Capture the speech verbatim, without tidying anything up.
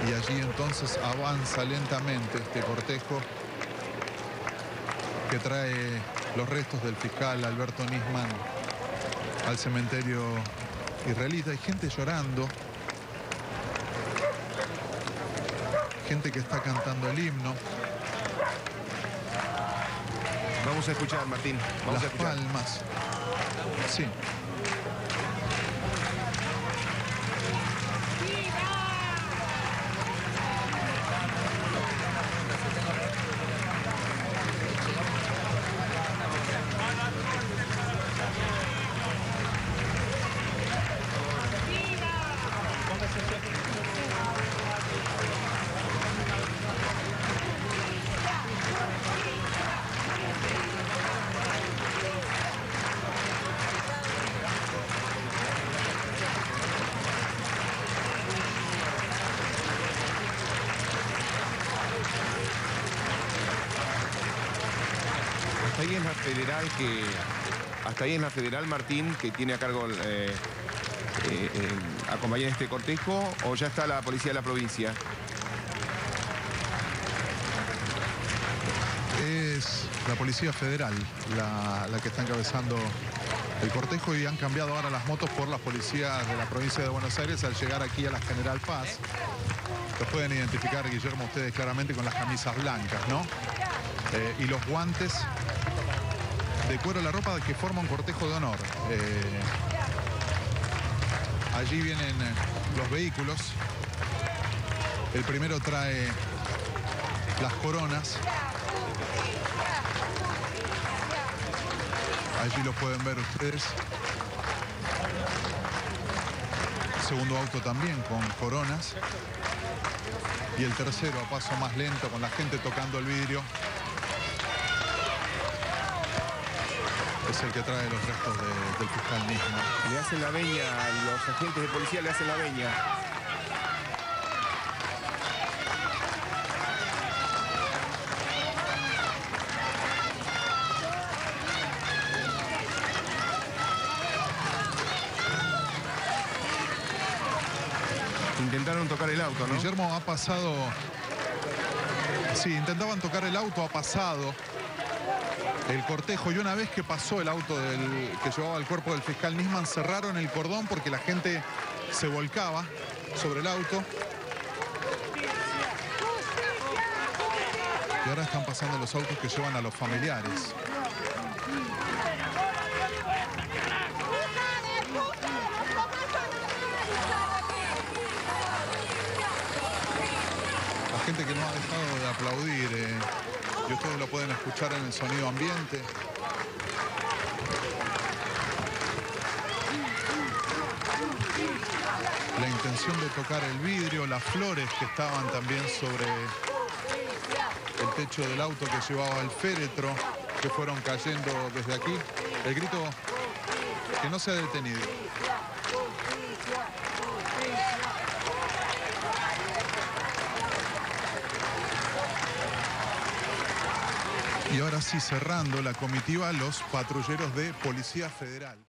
Y allí entonces avanza lentamente este cortejo que trae los restos del fiscal Alberto Nisman al cementerio israelita. Hay gente llorando, gente que está cantando el himno. Vamos a escuchar, Martín. Vamos Las a escuchar. palmas. Sí. Hasta ahí es la federal que... Hasta ahí es la federal, Martín, que tiene a cargo eh, eh, eh, acompañar este cortejo, o ya está la policía de la provincia. Es la Policía Federal la, la que está encabezando el cortejo, y han cambiado ahora las motos por las policías de la provincia de Buenos Aires al llegar aquí a la General Paz. Los pueden identificar, Guillermo, ustedes claramente con las camisas blancas, ¿no? Eh, y los guantes de cuero, la ropa que forma un cortejo de honor. Eh, allí vienen los vehículos. El primero trae las coronas. Allí lo pueden ver ustedes. Segundo auto también con coronas. Y el tercero a paso más lento, con la gente tocando el vidrio. Es el que trae los restos de, del fiscal mismo. Le hacen la veña, los agentes de policía le hacen la veña. Intentaron tocar el auto, ¿no? Guillermo, ha pasado... Sí, intentaban tocar el auto, ha pasado el cortejo, y una vez que pasó el auto del, que llevaba el cuerpo del fiscal Nisman, cerraron el cordón porque la gente se volcaba sobre el auto. Y ahora están pasando los autos que llevan a los familiares. La gente que no ha dejado de aplaudir, eh, y ustedes lo pueden escuchar en el sonido ambiente. La intención de tocar el vidrio, las flores que estaban también sobre el techo del auto que llevaba el féretro, que fueron cayendo desde aquí. El grito que no se ha detenido. Y ahora sí, cerrando la comitiva, los patrulleros de Policía Federal.